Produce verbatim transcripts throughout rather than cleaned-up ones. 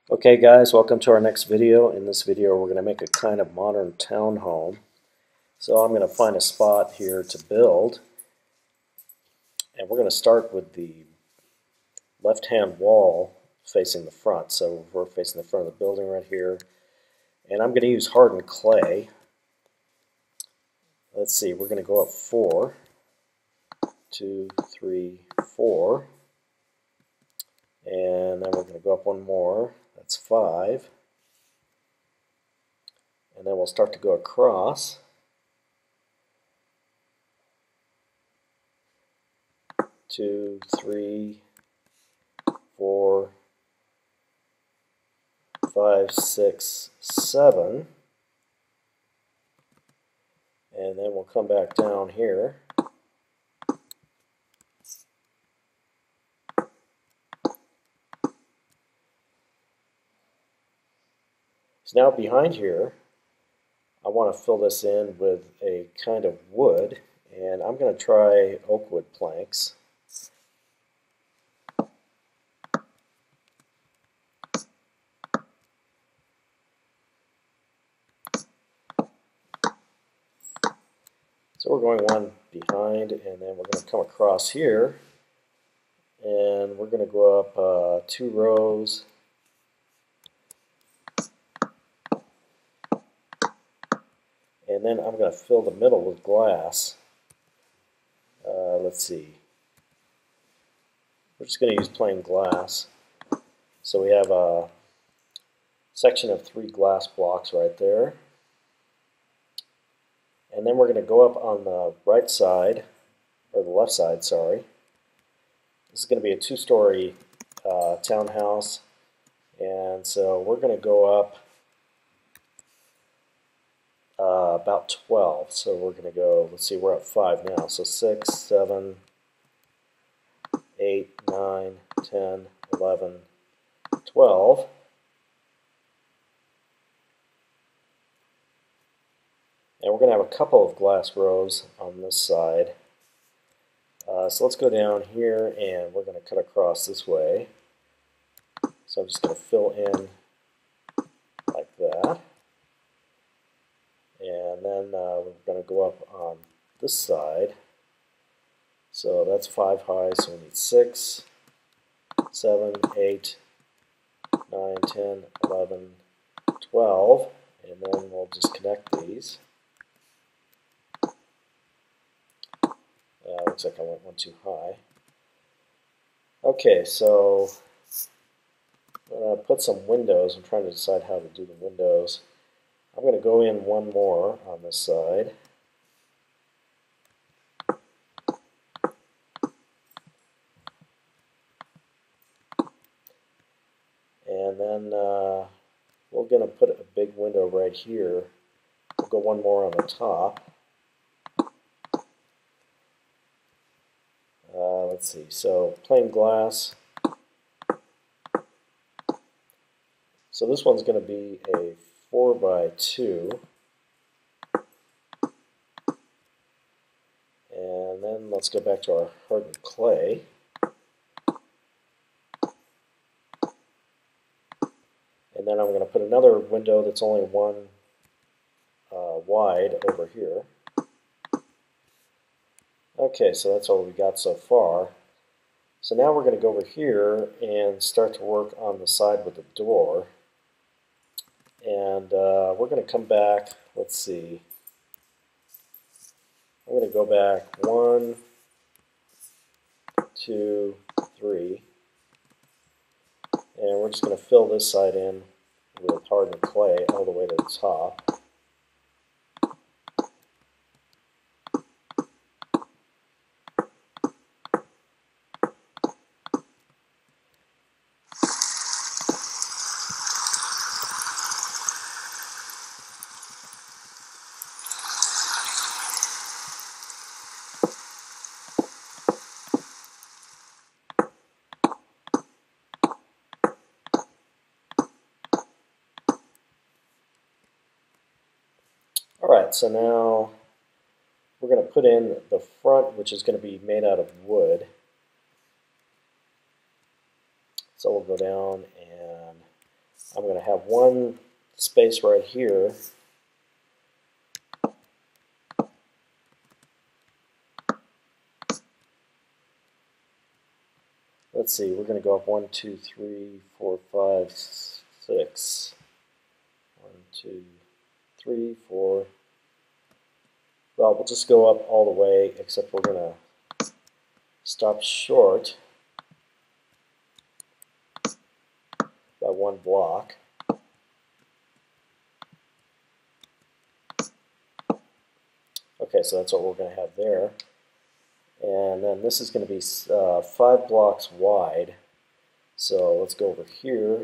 Okay guys, welcome to our next video. In this video we're going to make a kind of modern townhome. So I'm going to find a spot here to build, and we're going to start with the left hand wall facing the front. So we're facing the front of the building right here, and I'm going to use hardened clay. Let's see, we're going to go up four, two, three, four, and then we're going to go up one more. That's five. And then we'll start to go across. Two, three, four, five, six, seven. And then we'll come back down here. So now behind here, I want to fill this in with a kind of wood, and I'm going to try oak wood planks. So we're going one behind, and then we're going to come across here, and we're going to go up uh, two rows. And then I'm going to fill the middle with glass. Uh, let's see. We're just going to use plain glass. So we have a section of three glass blocks right there. And then we're going to go up on the right side, or the left side, sorry. This is going to be a two-story uh, townhouse. And so we're going to go up Uh, about twelve. So we're going to go, let's see, we're at five now. So six, seven, eight, nine, ten, eleven, twelve. And we're going to have a couple of glass rows on this side. Uh, so let's go down here, and we're going to cut across this way. So I'm just going to fill in like that. And then uh, we're going to go up on this side. So that's five high, so we need six, seven, eight, nine, ten, eleven, twelve. And then we'll just connect these. Uh, looks like I went one too high. Okay, so I'm going to put some windows. I'm trying to decide how to do the windows. I'm going to go in one more on this side. And then uh, we're going to put a big window right here. We'll go one more on the top. Uh, let's see, so plain glass. So this one's going to be a four by two. And then let's go back to our hardened clay. And then I'm going to put another window that's only one uh, wide over here. Okay, so that's all we got so far. So now we're going to go over here and start to work on the side with the door. And uh, we're going to come back, let's see, I'm going to go back one, two, three, and we're just going to fill this side in with hardened clay all the way to the top. Alright, so now we're going to put in the front, which is going to be made out of wood. So we'll go down and I'm going to have one space right here. Let's see, we're going to go up one, two, three, four, five, six. One, two, three, four. Well, we'll just go up all the way, except we're going to stop short by one block. Okay, so that's what we're going to have there. And then this is going to be uh, five blocks wide. So let's go over here.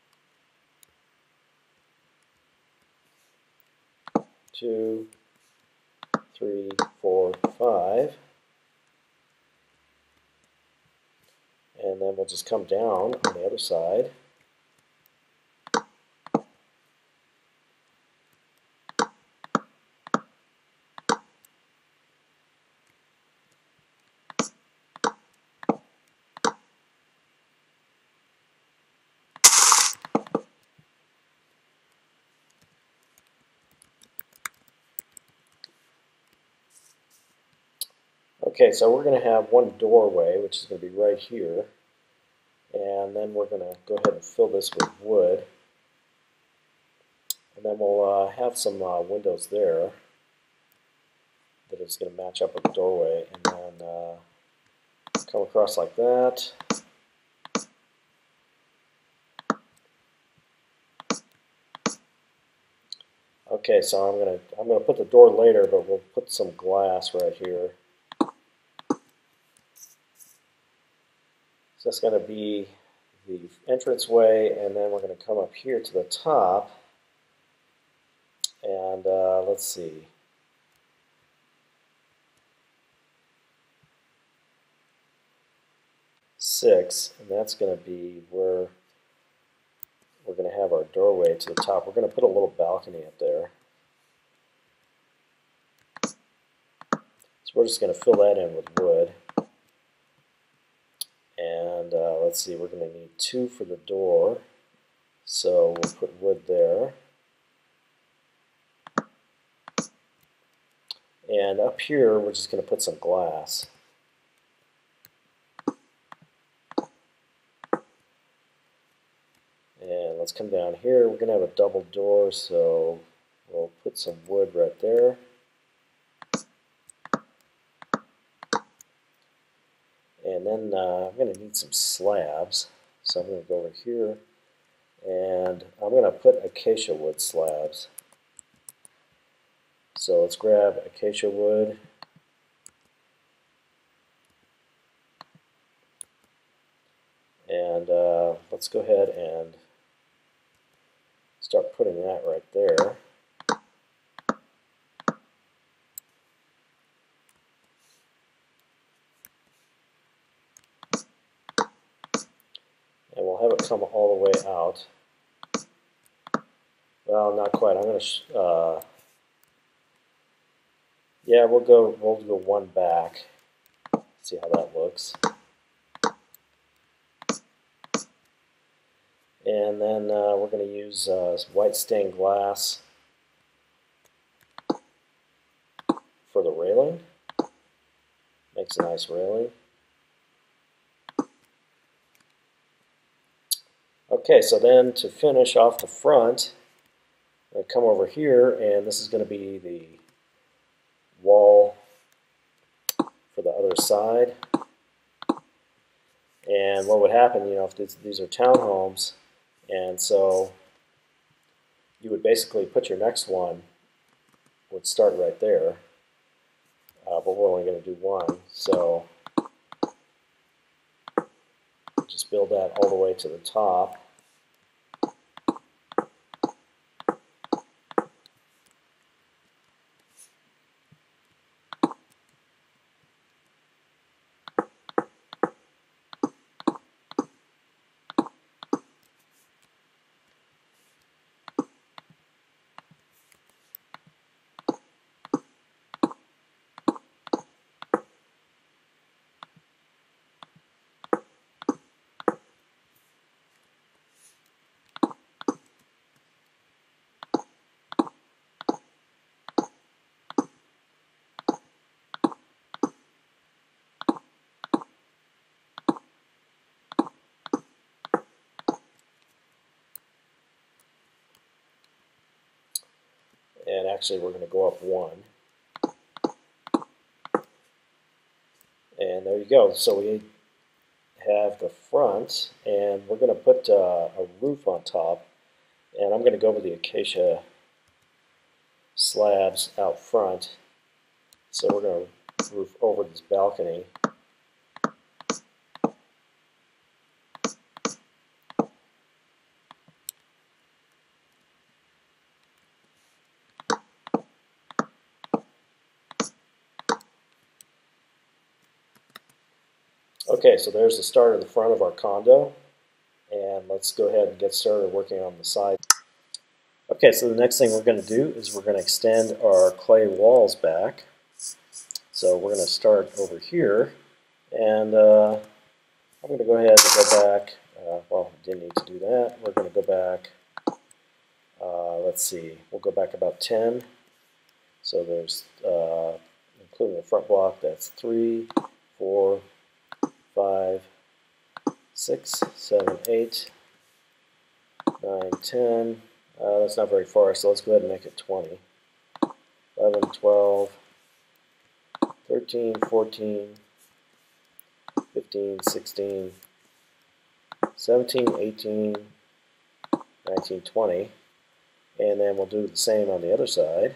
Two, three, four, five. And then we'll just come down on the other side. Okay, so we're going to have one doorway, which is going to be right here. And then we're going to go ahead and fill this with wood. And then we'll uh, have some uh, windows there that is going to match up with the doorway. And then uh, come across like that. Okay, so I'm going to I'm going to put the door later, but we'll put some glass right here. So that's going to be the entranceway, and then we're going to come up here to the top, and uh, let's see. Six, and that's going to be where we're going to have our doorway to the top. We're going to put a little balcony up there. So we're just going to fill that in with wood. And uh, let's see, we're going to need two for the door, so we'll put wood there. And up here, we're just going to put some glass. And let's come down here. We're going to have a double door, so we'll put some wood right there. And then uh, I'm going to need some slabs. So I'm going to go over here, and I'm going to put acacia wood slabs. So let's grab acacia wood. And uh, let's go ahead and start putting that right there. And we'll have it come all the way out. Well, not quite. I'm going to, uh, yeah, we'll go, we'll go one back. See how that looks. And then uh, we're going to use uh, white stained glass for the railing. Makes a nice railing. Okay, so then to finish off the front, I'm going to come over here, and this is going to be the wall for the other side. And what would happen, you know, if these, these are townhomes, and so you would basically put your next one, would start right there, uh, but we're only going to do one, so just build that all the way to the top. And actually we're going to go up one. And there you go. So we have the front, and we're going to put uh, a roof on top. And I'm going to go with the acacia slabs out front. So we're going to roof over this balcony. Okay, so there's the start of the front of our condo, and let's go ahead and get started working on the side. Okay, so the next thing we're going to do is we're going to extend our clay walls back. So we're going to start over here, and uh, I'm going to go ahead and go back. Uh, well, didn't need to do that. We're going to go back, uh, let's see, we'll go back about ten. So there's, uh, including the front block, that's three, four, five, six, seven, eight, nine, ten. Uh, that's not very far, so let's go ahead and make it twenty. eleven, twelve, thirteen, fourteen, fifteen, sixteen, seventeen, eighteen, nineteen, twenty. And then we'll do the same on the other side.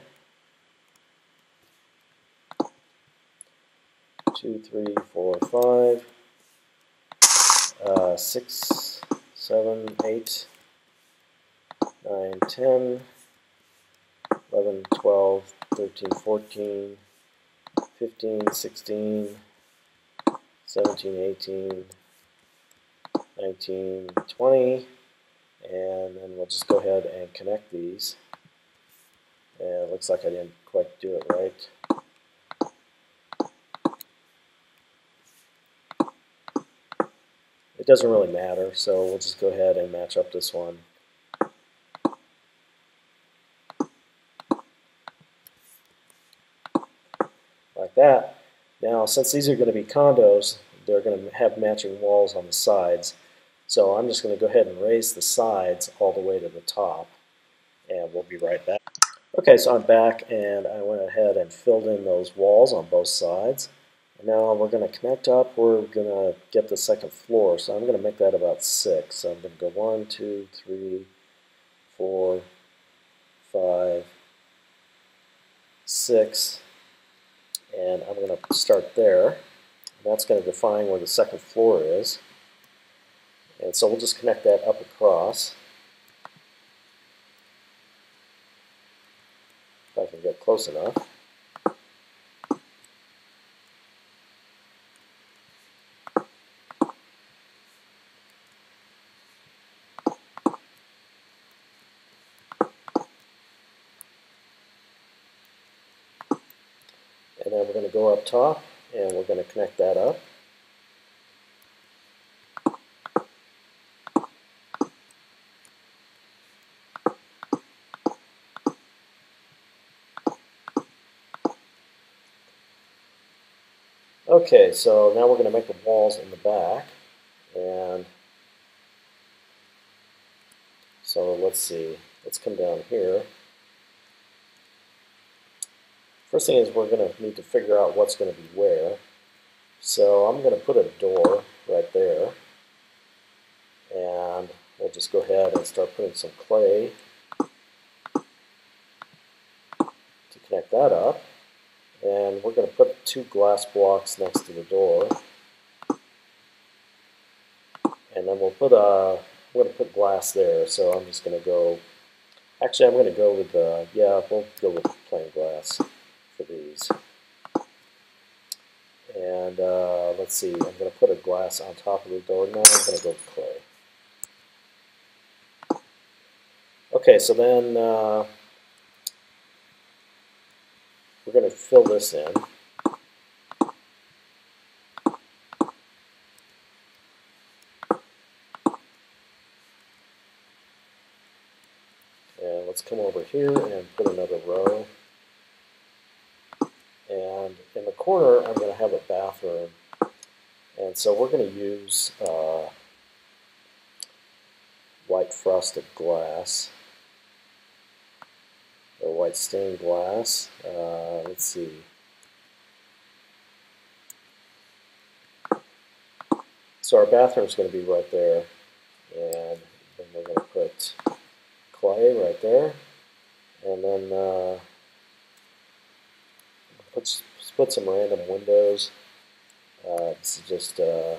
two, three, four, five, uh, six, seven, eight, nine, ten, eleven, twelve, thirteen, fourteen, fifteen, sixteen, seventeen, eighteen, nineteen, twenty, and then we'll just go ahead and connect these. And it looks like I didn't quite do it right. It doesn't really matter, so we'll just go ahead and match up this one. Like that. Now, since these are going to be condos, they're going to have matching walls on the sides. So I'm just going to go ahead and raise the sides all the way to the top, and we'll be right back. Okay, so I'm back, and I went ahead and filled in those walls on both sides. And now we're going to connect up. We're going to get the second floor, so I'm going to make that about six. So I'm going to go one, two, three, four, five, six, and I'm going to start there. And that's going to define where the second floor is. And so we'll just connect that up across. If I can get close enough. And then we're going to go up top, and we're going to connect that up. Okay, so now we're going to make the walls in the back, and so let's see, let's come down here. First thing is we're going to need to figure out what's going to be where. So I'm going to put a door right there, and we'll just go ahead and start putting some clay to connect that up. And we're going to put two glass blocks next to the door. And then we'll put a, I'm going to put glass there, so I'm just going to go, actually I'm going to go with, the, yeah, we'll go with plain glass for these. And uh, let's see, I'm going to put a glass on top of the door. Now I'm going to go with clay. Okay, so then uh, we're going to fill this in. And let's come over here and put another row. And in the corner, I'm going to have a bathroom. And so we're going to use uh, white frosted glass, or white white stained glass. Uh, let's see. So our bathroom is going to be right there, and then we're going to put clay right there, and then uh, put, put some random windows. Uh, this is just uh,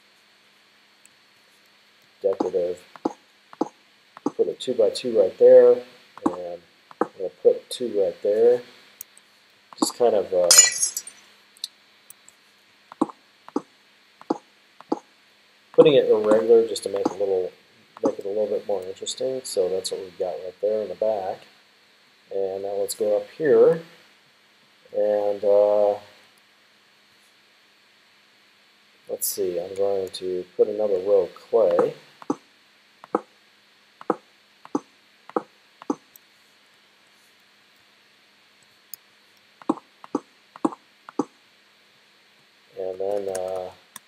decorative. Put a two by two right there, and I'm going to put two right there. Just kind of uh, putting it irregular just to make a little, make it a little bit more interesting. So that's what we've got right there in the back. And now let's go up here, and uh, let's see. I'm going to put another row of clay. And then uh,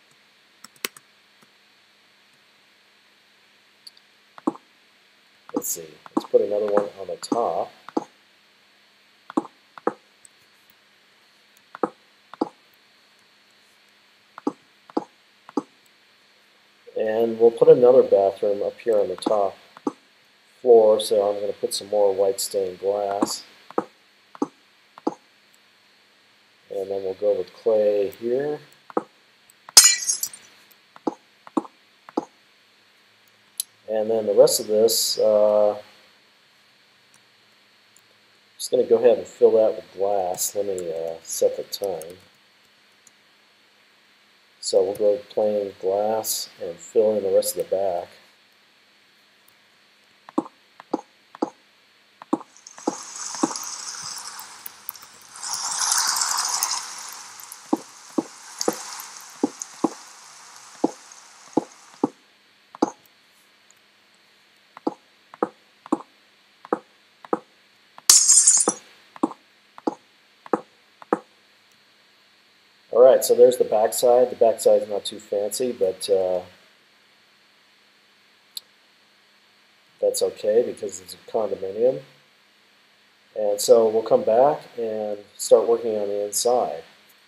let's see, let's put another one on the top. And we'll put another bathroom up here on the top floor, so I'm going to put some more white stained glass. And then we'll go with clay here. And then the rest of this, uh, I'm just going to go ahead and fill that with glass. Let me uh, set the time. So we'll go with plain glass and fill in the rest of the back. Alright, so there's the back side. The back side is not too fancy, but uh, that's okay because it's a condominium. And so we'll come back and start working on the inside.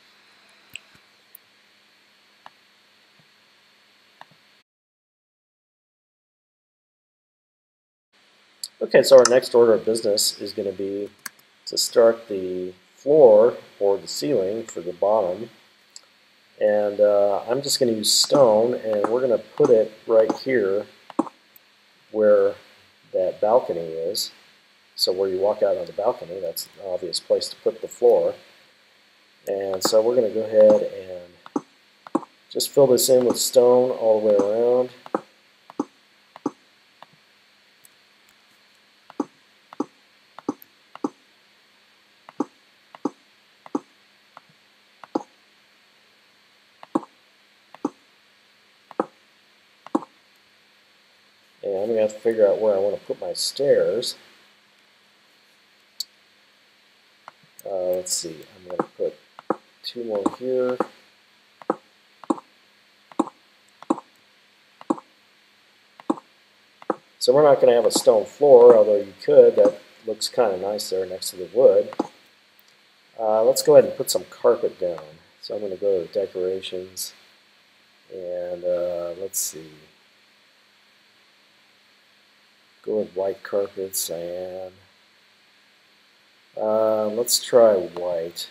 Okay, so our next order of business is going to be to start the floor or the ceiling for the bottom. And uh, I'm just going to use stone, and we're going to put it right here where that balcony is. So where you walk out on the balcony, that's an obvious place to put the floor. And so we're going to go ahead and just fill this in with stone all the way around. And I'm going to have to figure out where I want to put my stairs. Uh, let's see, I'm going to put two more here. So we're not going to have a stone floor, although you could. That looks kind of nice there next to the wood. Uh, let's go ahead and put some carpet down. So I'm going to go to decorations, and uh, let's see. Go with white carpets, and uh, let's try white.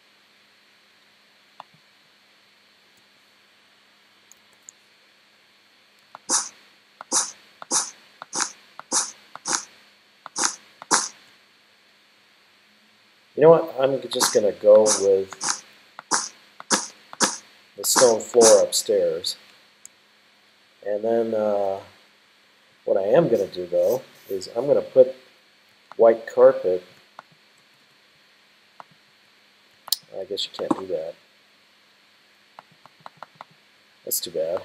You know what? I'm just going to go with the stone floor upstairs. And then uh, what I am going to do, though, is I'm going to put white carpet. I guess you can't do that. That's too bad.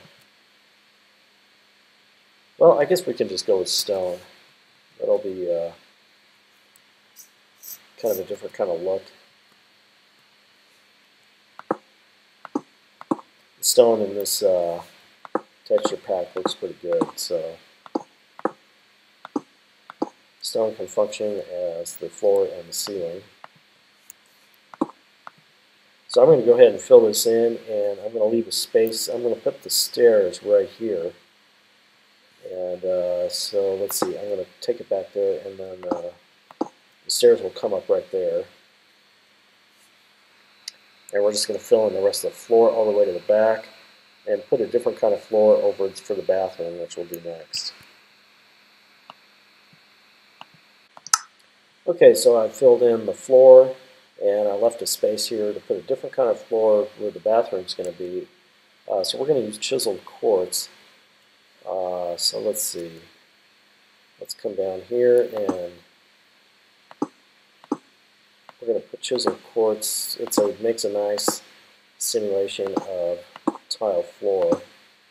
Well, I guess we can just go with stone. That'll be uh, kind of a different kind of look. The stone in this uh, texture pack looks pretty good. So Stone can function as the floor and the ceiling. So I'm going to go ahead and fill this in, and I'm going to leave a space. I'm going to put the stairs right here. And uh, so let's see, I'm going to take it back there, and then uh, the stairs will come up right there. And we're just going to fill in the rest of the floor all the way to the back, and put a different kind of floor over for the bathroom, which we'll do next. Okay, so I filled in the floor, and I left a space here to put a different kind of floor where the bathroom's going to be. Uh, so we're going to use chiseled quartz. Uh, so let's see. Let's come down here, and we're going to put chiseled quartz. It's a, it makes a nice simulation of tile floor.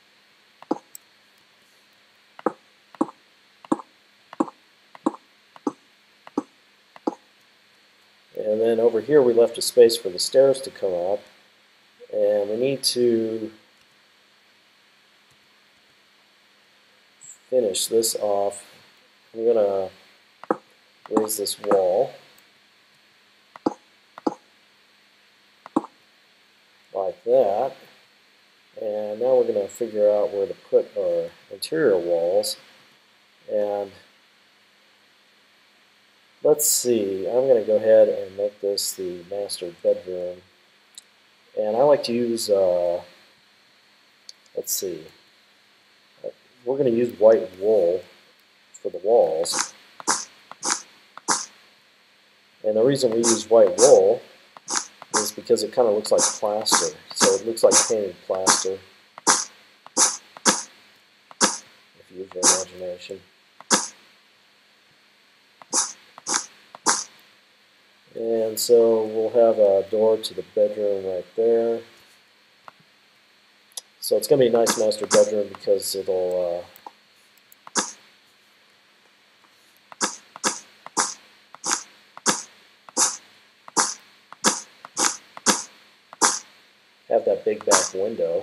And then over here we left a space for the stairs to come up, and we need to finish this off. I'm going to raise this wall like that, and now we're going to figure out where to put our interior walls. And let's see, I'm going to go ahead and make this the master bedroom, and I like to use uh, let's see, we're going to use white wool for the walls. And the reason we use white wool is because it kind of looks like plaster. So it looks like painted plaster, if you use your imagination. And so we'll have a door to the bedroom right there. So it's going to be a nice master bedroom because it'll uh, have that big back window.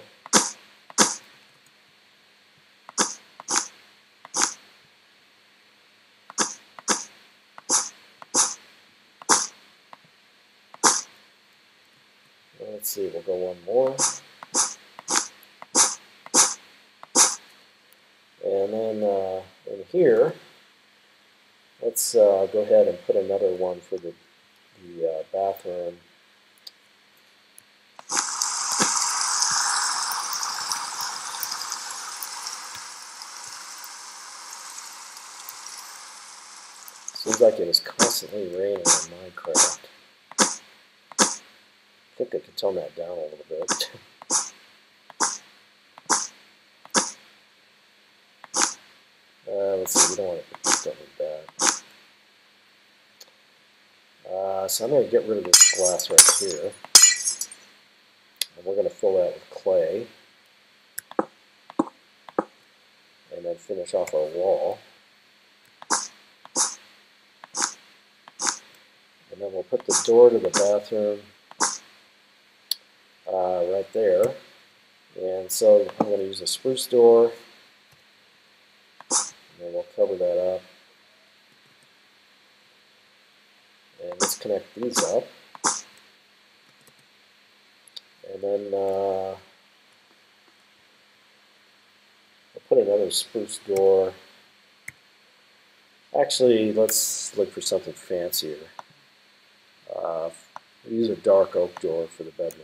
Let's see, we'll go one more. And then uh, in here, let's uh, go ahead and put another one for the, the uh, bathroom. Seems like it was constantly raining in Minecraft. I think I could tone that down a little bit. uh, let's see, we don't want it to stuff like that. Uh, so I'm going to get rid of this glass right here. And we're going to fill that with clay. And then finish off our wall. And then we'll put the door to the bathroom uh, right there. And so I'm going to use a spruce door. And then we'll cover that up. And let's connect these up. And then uh, I'll put another spruce door. Actually, let's look for something fancier. Uh, use a dark oak door for the bedroom.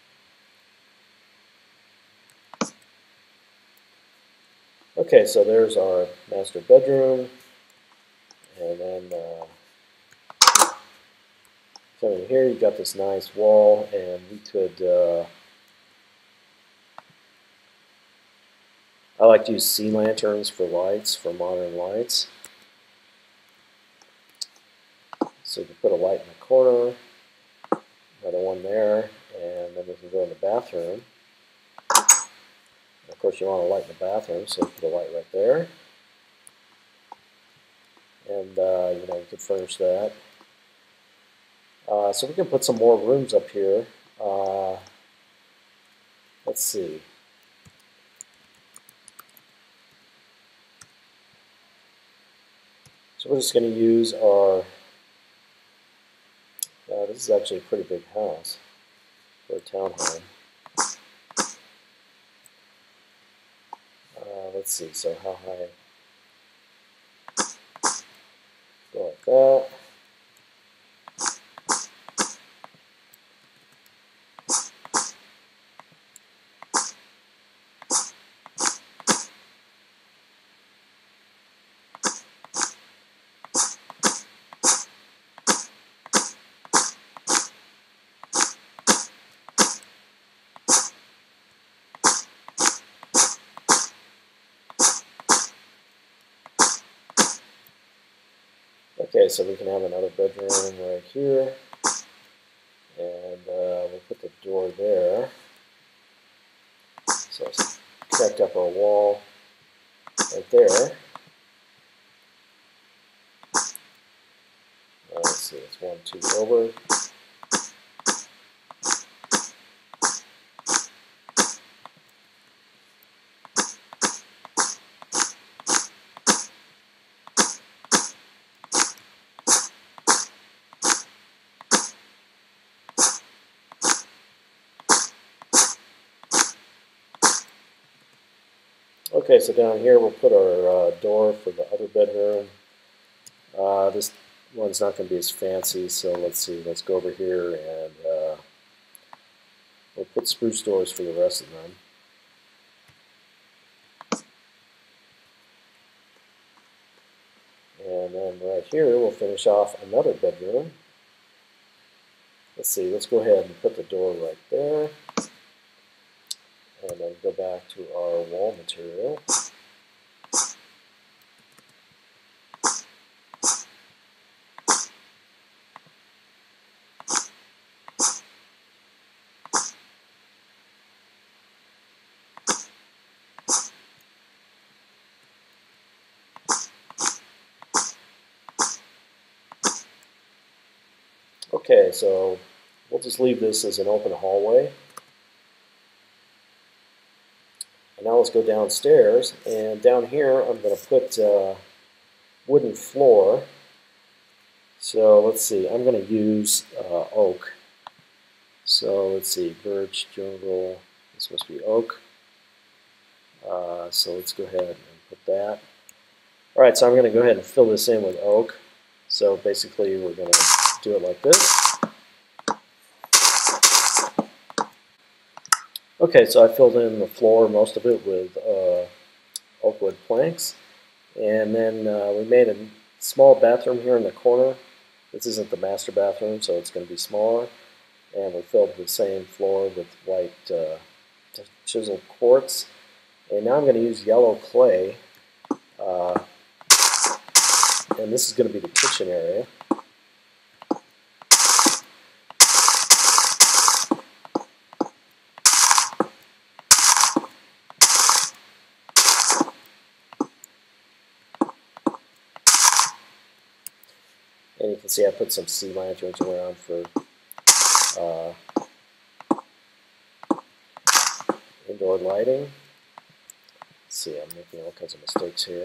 Okay, so there's our master bedroom. And then uh, coming here, you've got this nice wall, and we could, uh, I like to use sea lanterns for lights, for modern lights. So you can put a light in the corner, another one there, and then we can go in the bathroom. And of course you want a light in the bathroom, so put a light right there. And uh, you know, you could furnish that. Uh, so we can put some more rooms up here. Uh, let's see. So we're just going to use our, uh, this is actually a pretty big house for a townhome. Uh, let's see, so how high? Go like that. Okay, so we can have another bedroom right here, and uh, we'll put the door there. So let's connect up our wall right there. Uh, let's see, it's one, two over. Okay, so down here we'll put our uh, door for the other bedroom. Uh, this one's not going to be as fancy, so let's see. Let's go over here and uh, we'll put spruce doors for the rest of them. And then right here we'll finish off another bedroom. Let's see, let's go ahead and put the door right there. And then go back to our wall material. Okay, so we'll just leave this as an open hallway. And now let's go downstairs, and down here I'm going to put uh, wooden floor. So let's see, I'm going to use uh, oak. So let's see, birch, jungle, this must be oak. Uh, so let's go ahead and put that. Alright, so I'm going to go ahead and fill this in with oak. So basically we're going to do it like this. Okay, so I filled in the floor, most of it, with uh, oak wood planks. And then uh, we made a small bathroom here in the corner. This isn't the master bathroom, so it's going to be smaller. And we filled the same floor with white uh, chiseled quartz. And now I'm going to use yellow clay. Uh, and this is going to be the kitchen area. And you can see I put some sea lanterns around for uh, indoor lighting. Let's see, I'm making all kinds of mistakes here.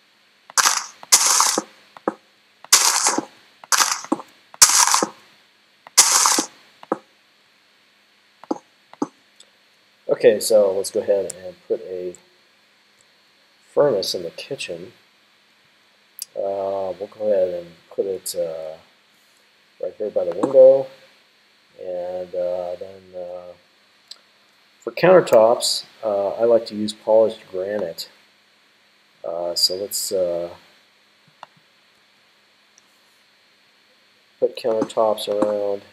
Okay, so let's go ahead and put a furnace in the kitchen. Uh, we'll go ahead and put it uh, right here by the window. And uh, then uh, for countertops, uh, I like to use polished granite. Uh, so let's uh, put countertops around.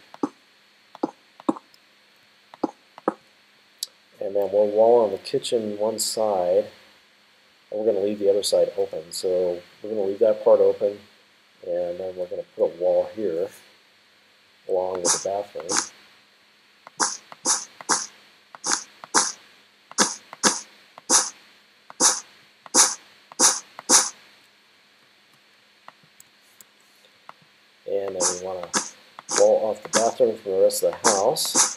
And then we'll wall on the kitchen one side, and we're going to leave the other side open. So we're going to leave that part open, and then we're going to put a wall here along with the bathroom. And then we want to wall off the bathroom from the rest of the house.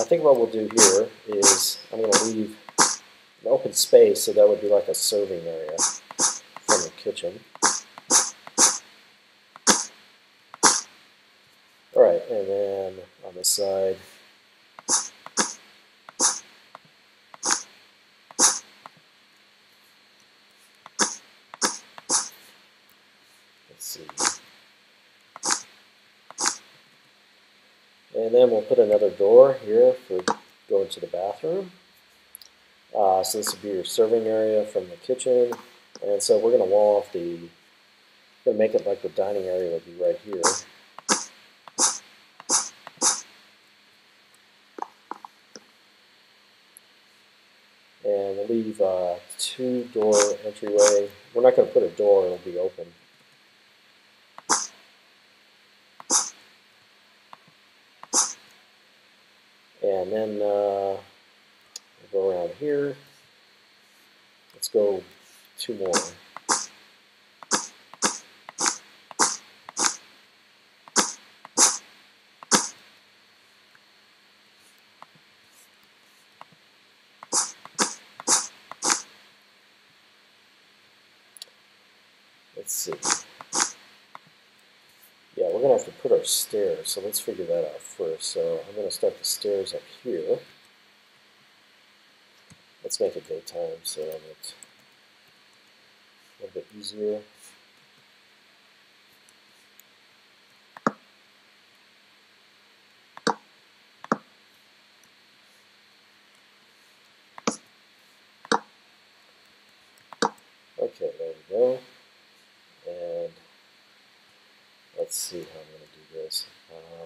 I think what we'll do here is I'm going to leave an open space, so that would be like a serving area from the kitchen. Alright, and then on the side, let's see. And then we'll put another door here for going to the bathroom. Uh, so this would be your serving area from the kitchen. And so we're going to wall off the, going to make it like the dining area would be right here. And we'll leave uh, two door entryway. We're not going to put a door, it'll be open. And then uh, we'll go around here. Let's go two more. Let's see. Yeah, we're going to have to put our stairs, so let's figure that out first. So I'm going to start the stairs up here. Let's make it daytime so it's a little bit easier. Okay, there we go. And let's see how I'm going to do this. Um,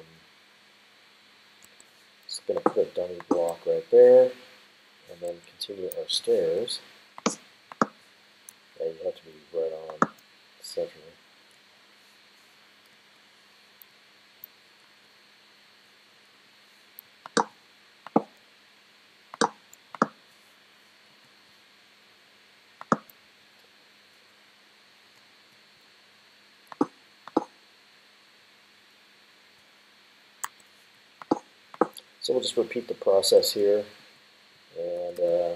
just going to put a dummy block right there, and then continue our stairs. Yeah, you have to be right on center. So we'll just repeat the process here, and uh,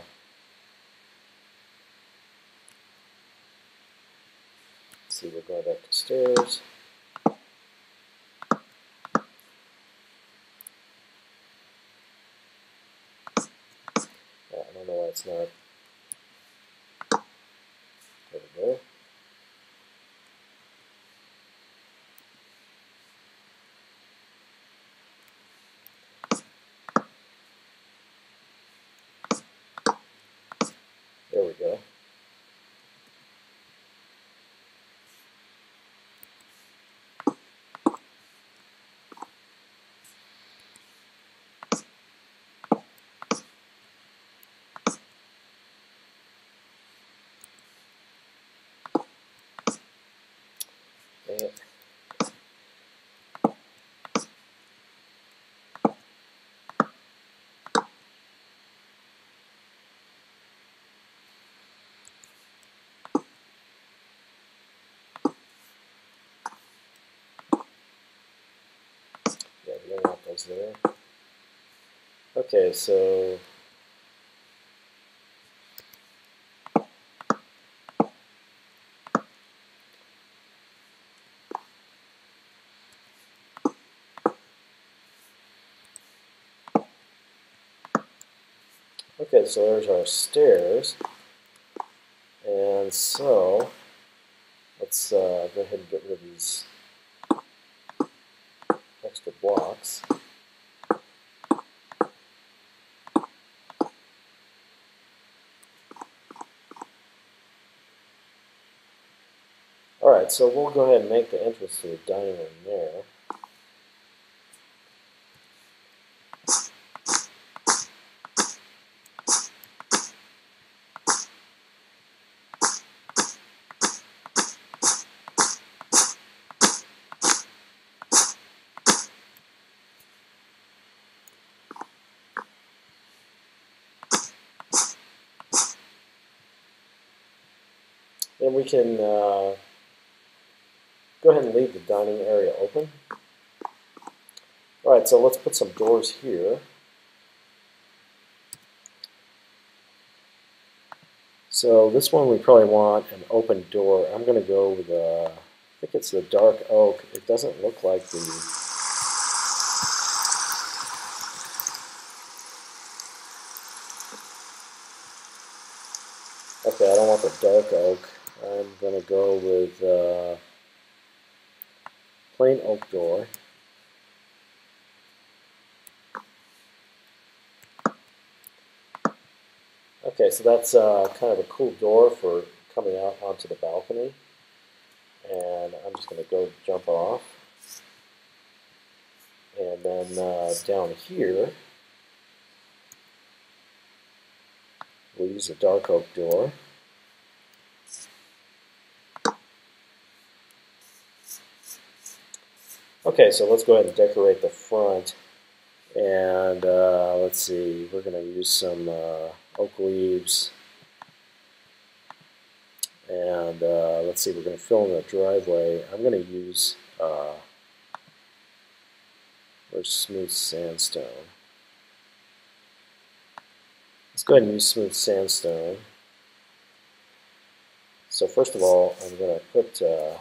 let's see, we're going back to stairs. I don't know why it's not. There we go. There we go. Dang it. Yeah, we don't want those there. Okay, so okay, so there's our stairs, and so let's uh, go ahead and get rid of these extra blocks. Alright, so we'll go ahead and make the entrance to the dining room there. And we can uh, go ahead and leave the dining area open. Alright, so let's put some doors here. So this one we probably want an open door. I'm going to go with, uh, I think it's the dark oak. It doesn't look like the... Okay, I don't want the dark oak. I'm going to go with uh, plain oak door. Okay, so that's uh, kind of a cool door for coming out onto the balcony. And I'm just going to go jump off. And then uh, down here, we'll use a dark oak door. Okay, so let's go ahead and decorate the front. And uh, let's see, we're going to use some uh, oak leaves. And uh, let's see, we're going to fill in the driveway. I'm going to use uh, where's smooth sandstone. Let's go ahead and use smooth sandstone. So first of all, I'm going to put, uh,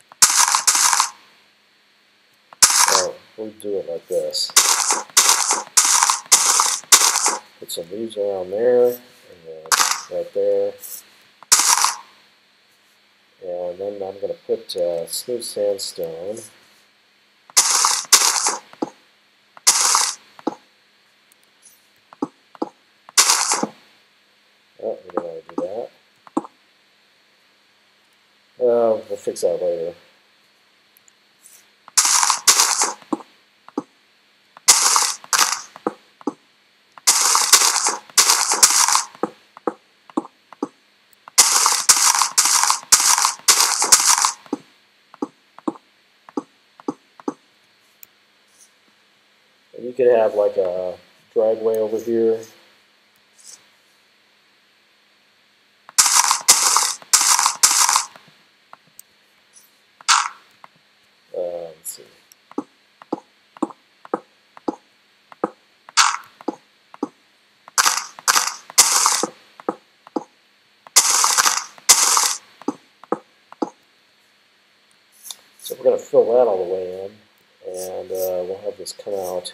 well, we'll do it like this. Put some leaves around there, and then right there. And then I'm going to put uh, smooth sandstone. Oh, we don't want to do that. Uh, we'll fix that later. And you could have like a driveway over here. Uh, let's see. So we're going to fill that all the way in, and uh, we'll have this come out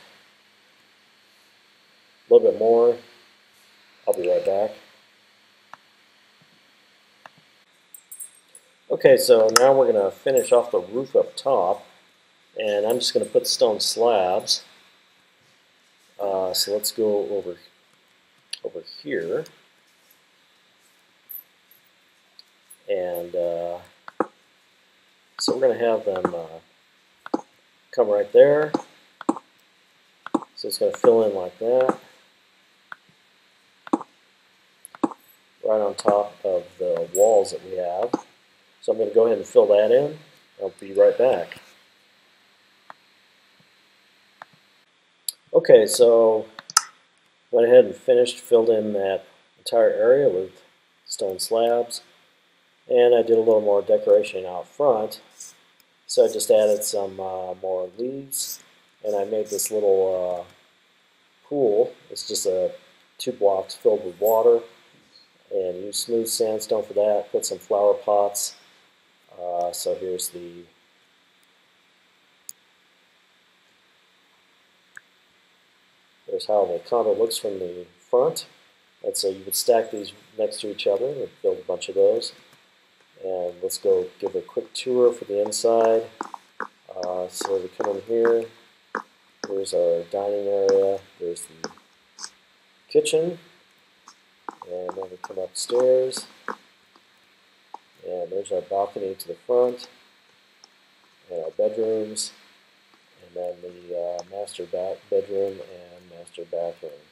a little bit more. I'll be right back. Okay, so now we're going to finish off the roof up top, and I'm just going to put stone slabs. Uh, so let's go over over here, and uh, so we're going to have them uh, come right there. So it's going to fill in like that, right on top of the walls that we have. So I'm going to go ahead and fill that in. I'll be right back. Okay, so went ahead and finished, filled in that entire area with stone slabs, and I did a little more decoration out front. So I just added some uh, more leaves, and I made this little uh, pool. It's just a two blocks filled with water, and use smooth sandstone for that. Put some flower pots. Uh, so here's the There's how the condo looks from the front. And so you would stack these next to each other and build a bunch of those. And let's go give a quick tour for the inside. Uh, so we come in here. Here's our dining area. There's the kitchen. And then we come upstairs. And there's our balcony to the front. And our bedrooms. And then the uh, master bath bedroom and master bathroom.